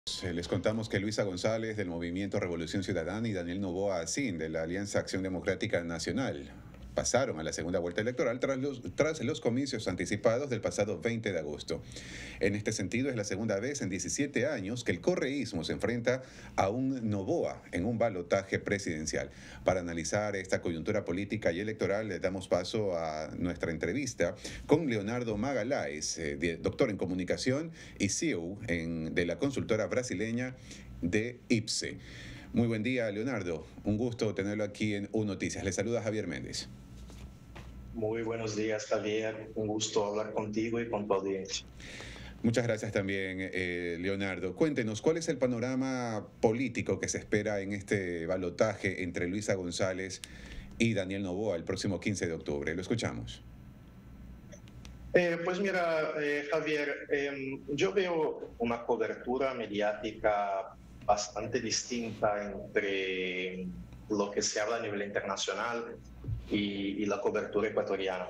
Les contamos que Luisa González del Movimiento Revolución Ciudadana y Daniel Noboa Acín de la Alianza Acción Democrática Nacional pasaron a la segunda vuelta electoral tras los comicios anticipados del pasado 20 de agosto. En este sentido, es la segunda vez en 17 años que el correísmo se enfrenta a un Noboa en un balotaje presidencial. Para analizar esta coyuntura política y electoral, le damos paso a nuestra entrevista con Leonardo Magalhães, doctor en comunicación y CEO de la consultora brasileña de IPSE. Muy buen día, Leonardo. Un gusto tenerlo aquí en U Noticias. Le saluda Javier Méndez. Muy buenos días, Javier. Un gusto hablar contigo y con tu audiencia. Muchas gracias también, Leonardo. Cuéntenos, ¿cuál es el panorama político que se espera en este balotaje entre Luisa González y Daniel Noboa el próximo 15 de octubre? Lo escuchamos. Pues mira, Javier, yo veo una cobertura mediática bastante distinta entre lo que se habla a nivel internacional y la cobertura ecuatoriana.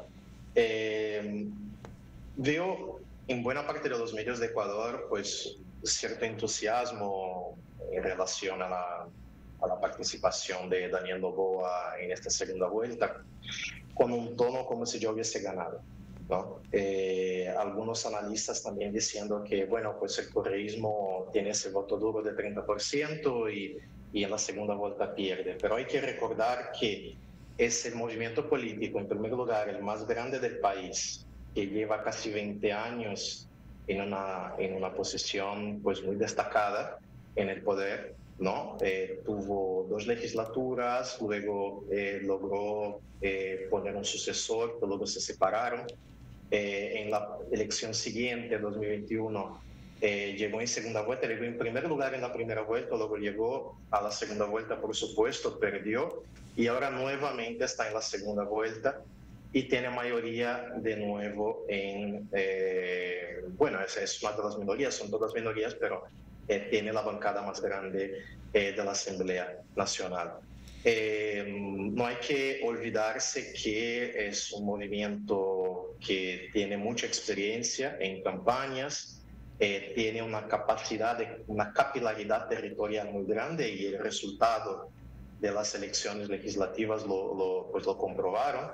Veo en buena parte de los medios de Ecuador pues cierto entusiasmo en relación a la participación de Daniel Noboa en esta segunda vuelta, con un tono como si yo hubiese ganado, ¿no? Algunos analistas también diciendo que, bueno, pues el correísmo tiene ese voto duro de 30% y en la segunda vuelta pierde. Pero hay que recordar que es el movimiento político, en primer lugar, el más grande del país, que lleva casi 20 años en una posición pues muy destacada en el poder, ¿no? Tuvo 2 legislaturas, luego logró poner un sucesor, pero luego se separaron. En la elección siguiente, 2021, llegó en segunda vuelta, llegó en primer lugar en la primera vuelta, luego llegó a la segunda vuelta, por supuesto, perdió, y ahora nuevamente está en la segunda vuelta y tiene mayoría de nuevo bueno, esa es una de las minorías, son todas minorías, pero tiene la bancada más grande de la Asamblea Nacional. No hay que olvidarse que es un movimiento que tiene mucha experiencia en campañas, tiene una una capilaridad territorial muy grande y el resultado de las elecciones legislativas pues lo comprobaron.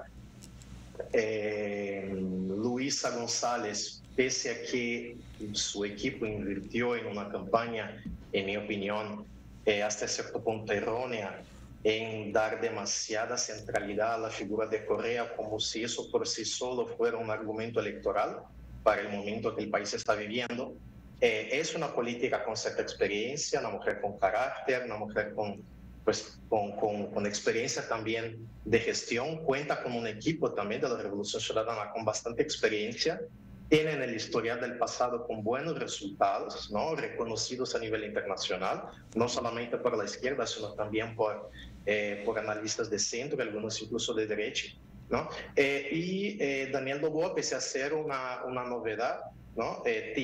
Luisa González, pese a que su equipo invirtió en una campaña, en mi opinión, hasta cierto punto errónea, en dar demasiada centralidad a la figura de Correa, como si eso por sí solo fuera un argumento electoral para el momento que el país está viviendo. Es una política con cierta experiencia, una mujer con carácter, una mujer con experiencia también de gestión, cuenta con un equipo también de la Revolución Ciudadana con bastante experiencia, tienen el historial del pasado con buenos resultados, ¿no? Reconocidos a nivel internacional, no solamente por la izquierda, sino también por analistas de centro, algunos incluso de derecha, ¿no? Daniel Noboa, pese a ser una novedad, ¿no?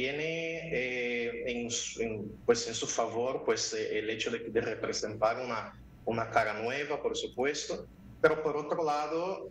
Tiene en su favor pues, el hecho de representar una cara nueva, por supuesto, pero por otro lado,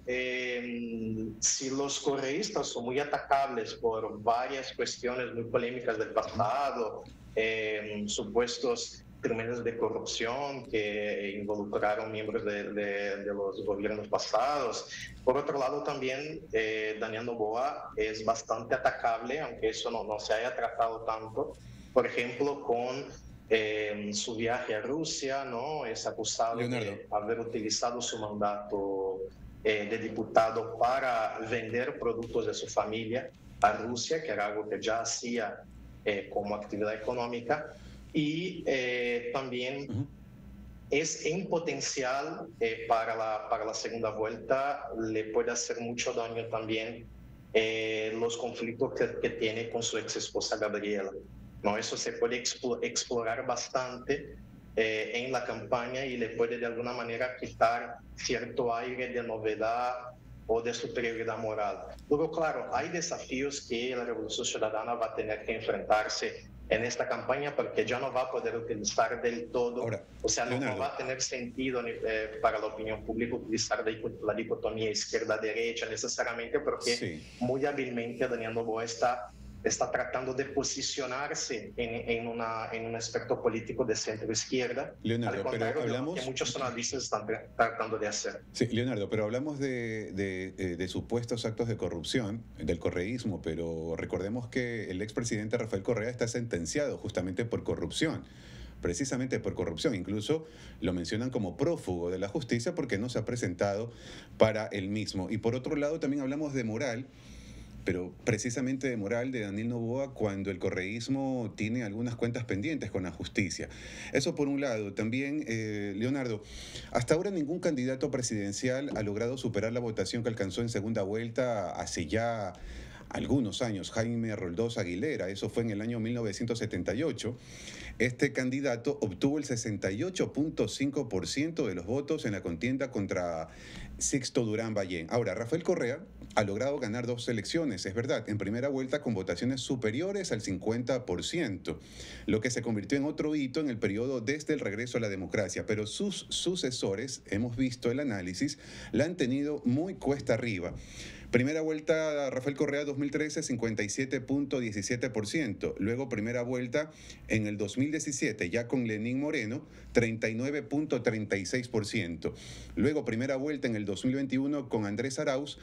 si los correístas son muy atacables por varias cuestiones muy polémicas del pasado, supuestos crímenes de corrupción que involucraron miembros de los gobiernos pasados. Por otro lado, también Daniel Noboa es bastante atacable, aunque eso no se haya tratado tanto, por ejemplo, con su viaje a Rusia, ¿no? Es acusado Leonardo. de haber utilizado su mandato de diputado para vender productos de su familia a Rusia, que era algo que ya hacía como actividad económica, y también es en potencial para la segunda vuelta, le puede hacer mucho daño también los conflictos que tiene con su ex esposa Gabriela, ¿no? Eso se puede explorar bastante en la campaña y le puede de alguna manera quitar cierto aire de novedad o de superioridad moral. Luego, claro, hay desafíos que la Revolución Ciudadana va a tener que enfrentarse en esta campaña porque ya no va a poder utilizar del todo, Ahora, o sea, no Leonardo, va a tener sentido para la opinión pública utilizar la dicotomía izquierda-derecha necesariamente porque sí. muy hábilmente Daniel Noboa está está tratando de posicionarse en un aspecto político de centro-izquierda, Leonardo, al pero contrario de lo que hablamos... muchos analistas están tratando de hacer. Sí, Leonardo, pero hablamos de supuestos actos de corrupción, del correísmo, pero recordemos que el expresidente Rafael Correa está sentenciado justamente por corrupción, precisamente por corrupción. Incluso lo mencionan como prófugo de la justicia porque no se ha presentado para el mismo. Y por otro lado también hablamos de moral, pero precisamente de moral de Daniel Noboa cuando el correísmo tiene algunas cuentas pendientes con la justicia. Eso por un lado. También, Leonardo, hasta ahora ningún candidato presidencial ha logrado superar la votación que alcanzó en segunda vuelta hace ya algunos años, Jaime Roldós Aguilera, eso fue en el año 1978. Este candidato obtuvo el 68.5% de los votos en la contienda contra Sixto Durán Ballén. Ahora, Rafael Correa ha logrado ganar 2 elecciones, es verdad, en primera vuelta con votaciones superiores al 50%, lo que se convirtió en otro hito en el periodo desde el regreso a la democracia. Pero sus sucesores, hemos visto el análisis, la han tenido muy cuesta arriba. Primera vuelta, Rafael Correa 2013, 57.17%. Luego primera vuelta en el 2017, ya con Lenín Moreno, 39.36%. Luego primera vuelta en el 2021 con Andrés Arauz,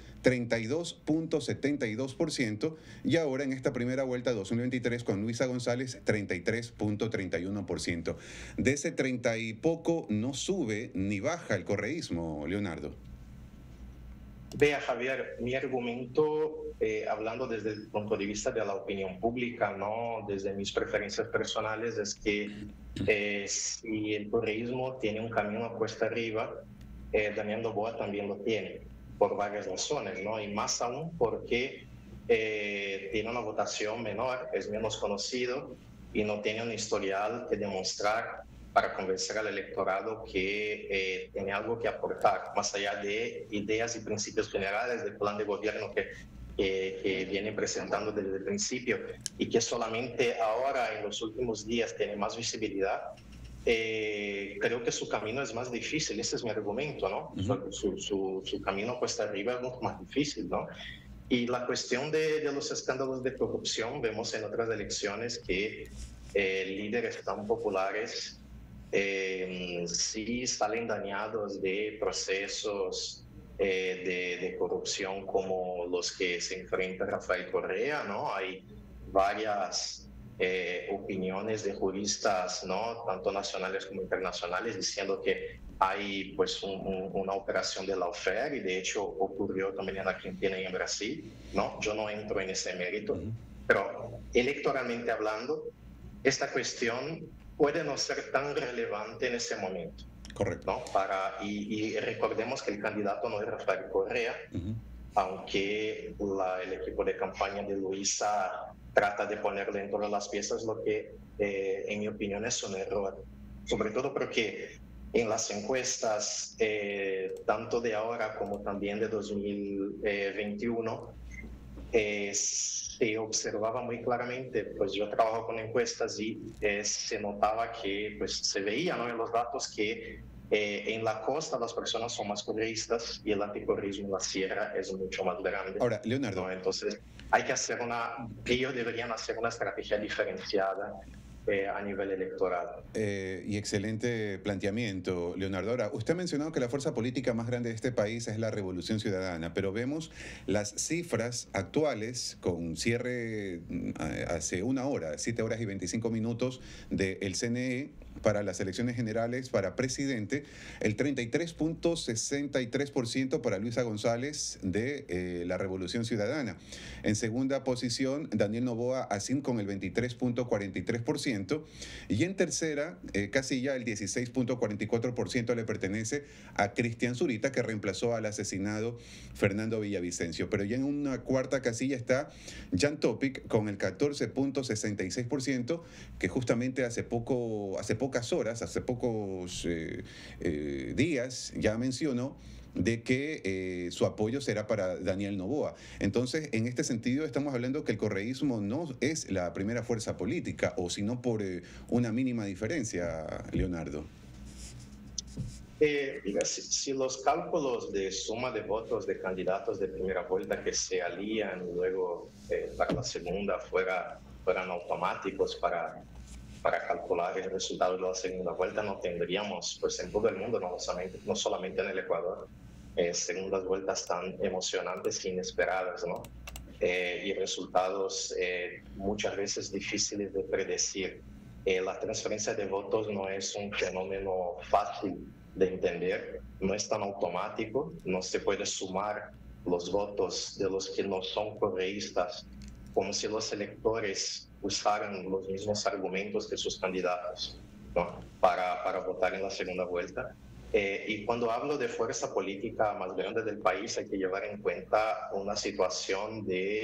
32.72%. Y ahora en esta primera vuelta 2023 con Luisa González, 33.31%. De ese 30 y poco no sube ni baja el correísmo, Leonardo. Vea, Javier, mi argumento, hablando desde el punto de vista de la opinión pública, no desde mis preferencias personales, es que si el correísmo tiene un camino a cuesta arriba, Daniel Noboa también lo tiene, por varias razones, ¿no? Y más aún porque tiene una votación menor, es menos conocido y no tiene un historial que demostrar para convencer al electorado que tiene algo que aportar, más allá de ideas y principios generales del plan de gobierno que viene presentando desde el principio y que solamente ahora, en los últimos días, tiene más visibilidad. Creo que su camino es más difícil, ese es mi argumento, ¿no? Su camino cuesta arriba es mucho más difícil, ¿no? Y la cuestión de los escándalos de corrupción, vemos en otras elecciones que líderes tan populares sí salen dañados de procesos de corrupción como los que se enfrenta Rafael Correa, ¿no? Hay varias opiniones de juristas, ¿no? Tanto nacionales como internacionales, diciendo que hay pues una operación de lawfare y de hecho ocurrió también en Argentina y en Brasil, ¿no? Yo no entro en ese mérito, pero electoralmente hablando, esta cuestión puede no ser tan relevante en ese momento. Correcto. ¿No? Y recordemos que el candidato no es Rafael Correa, aunque el equipo de campaña de Luisa trata de ponerle en todas las piezas, lo que en mi opinión es un error. Sobre todo porque en las encuestas, tanto de ahora como también de 2021, se observaba muy claramente, pues yo trabajo con encuestas y se notaba que, pues se veía, ¿no?, en los datos que en la costa las personas son más correístas y el anticorreísmo en la sierra es mucho más grande. Ahora, Leonardo. ¿No? Entonces, hay que hacer ellos deberían hacer una estrategia diferenciada a nivel electoral. Y excelente planteamiento, Leonardo. Ahora, usted ha mencionado que la fuerza política más grande de este país es la Revolución Ciudadana, pero vemos las cifras actuales con cierre hace 1 hora, 7 horas y 25 minutos del CNE para las elecciones generales para presidente, el 33.63% para Luisa González de la Revolución Ciudadana. En segunda posición, Daniel Noboa Acín con el 23.43%. Y en tercera casilla, el 16.44% le pertenece a Cristian Zurita, que reemplazó al asesinado Fernando Villavicencio. Pero ya en una cuarta casilla está Jan Topic con el 14.66%, que justamente hace pocas horas, hace pocos días, ya mencionó de que su apoyo será para Daniel Noboa. Entonces, en este sentido, estamos hablando que el correísmo no es la primera fuerza política, o sino por una mínima diferencia, Leonardo. Mira, si los cálculos de suma de votos de candidatos de primera vuelta que se alían y luego para la segunda fueran automáticos para calcular el resultado de la segunda vuelta, no tendríamos, pues en todo el mundo, no solamente en el Ecuador, segundas vueltas tan emocionantes e inesperadas, ¿no? Y resultados muchas veces difíciles de predecir. La transferencia de votos no es un fenómeno fácil de entender, no es tan automático, no se puede sumar los votos de los que no son correístas como si los electores usaran los mismos argumentos que sus candidatos, ¿no? para votar en la segunda vuelta. Y cuando hablo de fuerza política más grande del país, hay que llevar en cuenta una situación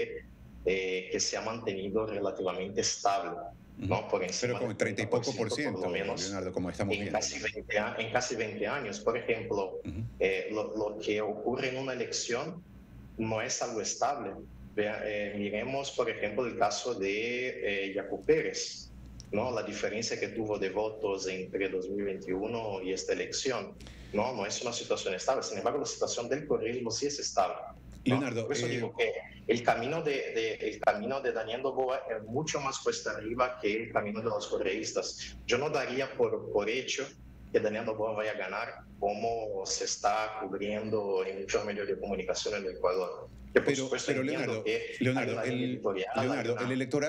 que se ha mantenido relativamente estable, ¿no? Por encima pero con 30 y poco por ciento, por lo menos, Leonardo, como estamos viendo. En casi 20 años. Por ejemplo, lo que ocurre en una elección no es algo estable. Miremos, por ejemplo, el caso de Yacu Pérez, ¿no? La diferencia que tuvo de votos entre 2021 y esta elección, no es una situación estable. Sin embargo, la situación del correísmo sí es estable, ¿no? Leonardo, por eso digo que el camino de Daniel Noboa es mucho más cuesta arriba que el camino de los correístas. Yo no daría por hecho que Daniel Noboa vaya a ganar como se está cubriendo en muchos medios de comunicación en el Ecuador. Pero Leonardo, el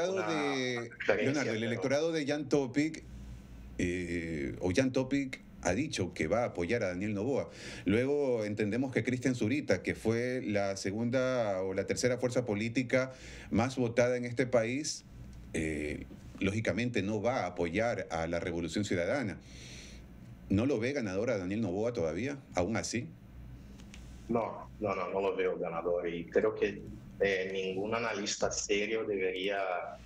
electorado de Jan Topic Jan Topic ha dicho que va a apoyar a Daniel Noboa. Luego entendemos que Cristian Zurita, que fue la segunda o la tercera fuerza política más votada en este país, lógicamente no va a apoyar a la Revolución Ciudadana. ¿No lo ve ganador a Daniel Noboa todavía, aún así? No lo veo ganador, y creo que ningún analista serio debería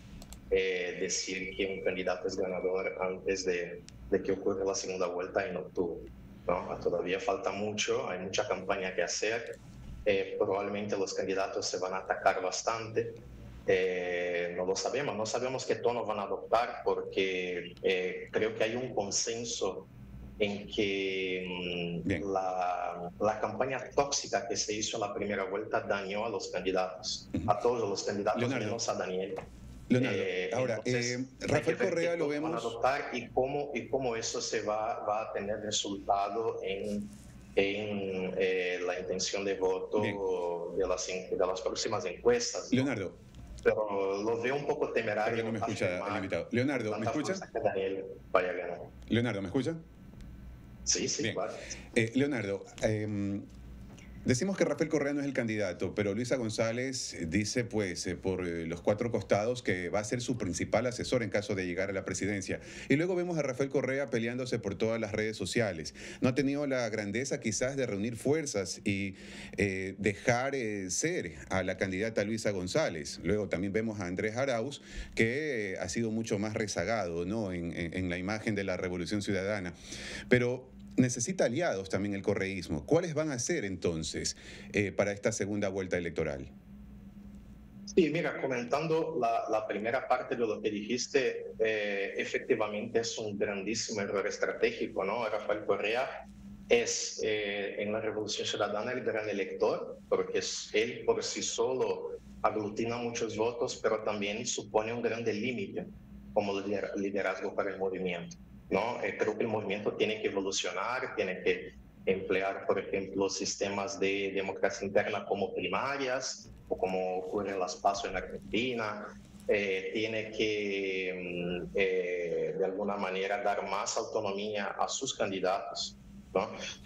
decir que un candidato es ganador antes de que ocurra la segunda vuelta en octubre, ¿no? Todavía falta mucho, hay mucha campaña que hacer, probablemente los candidatos se van a atacar bastante, no sabemos qué tono van a adoptar, porque creo que hay un consenso en que la campaña tóxica que se hizo en la primera vuelta dañó a los candidatos, a todos los candidatos, Leonardo, menos a Daniel. Leonardo, ahora, Rafael Correa lo vemos... Van a adoptar y cómo eso se va a tener resultado en la intención de voto de las próximas encuestas, ¿no? Leonardo. Pero lo veo un poco temerario. Pero no me escucha el invitado. Leonardo, ¿me escucha? Que Daniel vaya a ganar. Leonardo, ¿me escucha? Sí, Bien. Claro. Leonardo, decimos que Rafael Correa no es el candidato, pero Luisa González dice, pues, por los cuatro costados que va a ser su principal asesor en caso de llegar a la presidencia. Y luego vemos a Rafael Correa peleándose por todas las redes sociales. No ha tenido la grandeza quizás de reunir fuerzas y dejar ser a la candidata Luisa González. Luego también vemos a Andrés Arauz, que ha sido mucho más rezagado, ¿no?, en la imagen de la Revolución Ciudadana. Pero necesita aliados también el correísmo. ¿Cuáles van a ser entonces para esta segunda vuelta electoral? Sí, mira, comentando la primera parte de lo que dijiste, efectivamente es un grandísimo error estratégico, ¿no? Rafael Correa es en la Revolución Ciudadana el gran elector, porque él por sí solo aglutina muchos votos, pero también supone un gran límite como liderazgo para el movimiento, ¿no? Creo que el movimiento tiene que evolucionar, tiene que emplear, por ejemplo, sistemas de democracia interna como primarias, o como ocurre en las PASO en Argentina. Tiene que, de alguna manera, dar más autonomía a sus candidatos, ¿no?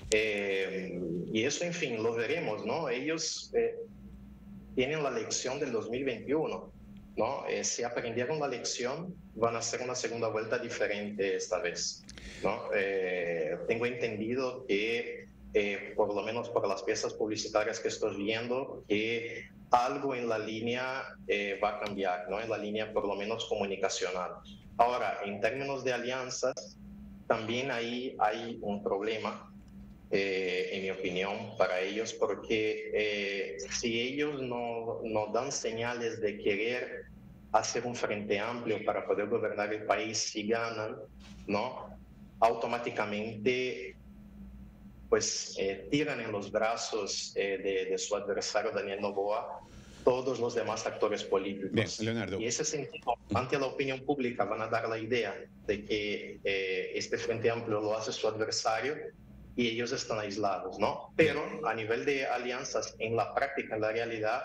Y eso, en fin, lo veremos, ¿no? Ellos tienen la lección del 2021, ¿no? Si aprendieron la lección, van a hacer una segunda vuelta diferente esta vez, ¿no? Tengo entendido que, por lo menos por las piezas publicitarias que estoy viendo, que algo en la línea va a cambiar, ¿no? En la línea por lo menos comunicacional. Ahora, en términos de alianzas, también ahí hay un problema, en mi opinión, para ellos, porque si ellos no dan señales de querer hacer un frente amplio para poder gobernar el país, si ganan, ¿no?, automáticamente pues tiran en los brazos de su adversario Daniel Noboa todos los demás actores políticos. Bien, Leonardo. Y ese sentido, ante la opinión pública, van a dar la idea de que este Frente Amplio lo hace su adversario y ellos están aislados, ¿no? Pero a nivel de alianzas, en la práctica, en la realidad,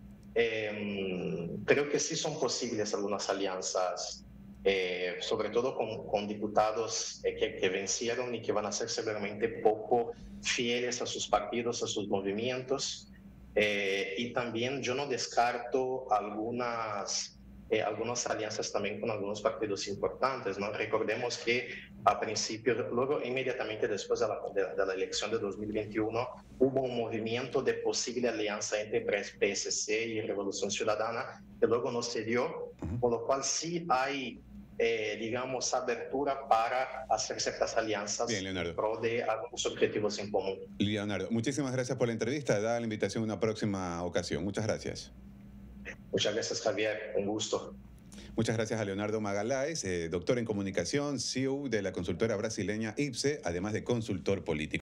creo que sí son posibles algunas alianzas, sobre todo con diputados que vencieron y que van a ser seguramente poco fieles a sus partidos, a sus movimientos. Y también yo no descarto algunas alianzas también con algunos partidos importantes, ¿no? Recordemos que a principio, luego inmediatamente después de la elección de 2021, hubo un movimiento de posible alianza entre PSC y Revolución Ciudadana, que luego no se dio, por lo cual sí hay, digamos, abertura para hacer ciertas alianzas. Bien, Leonardo. En pro de algunos objetivos en común. Leonardo, muchísimas gracias por la entrevista. Da la invitación a una próxima ocasión. Muchas gracias. Muchas gracias, Javier. Un gusto. Muchas gracias a Leonardo Magaláes, doctor en comunicación, CEO de la consultora brasileña IPSE, además de consultor político.